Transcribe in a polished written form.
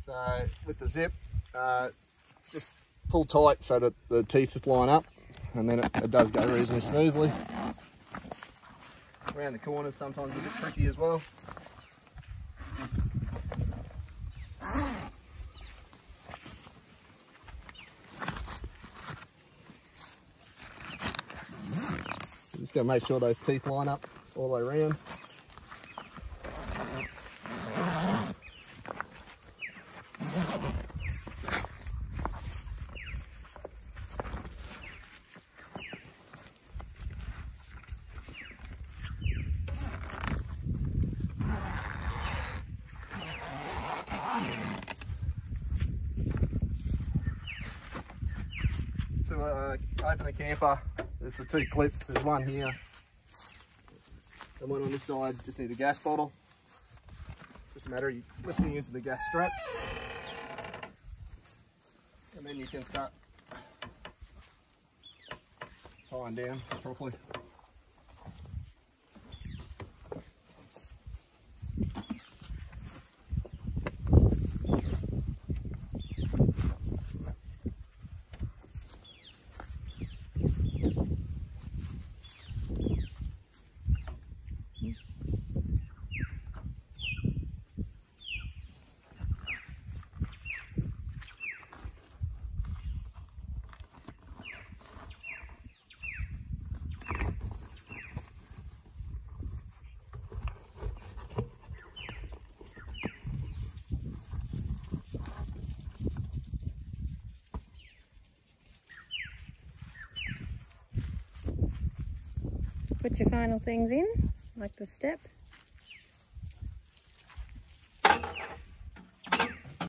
So with the zip, just pull tight so that the teeth line up, and then it does go reasonably smoothly. Around the corners sometimes a bit tricky as well. So just got to make sure those teeth line up all the way around. To open a camper, there's the two clips. There's one here, the one on this side. Just need a gas bottle. Just a matter of you lifting into the gas straps, and then you can start tying down properly. Put your final things in, like the step.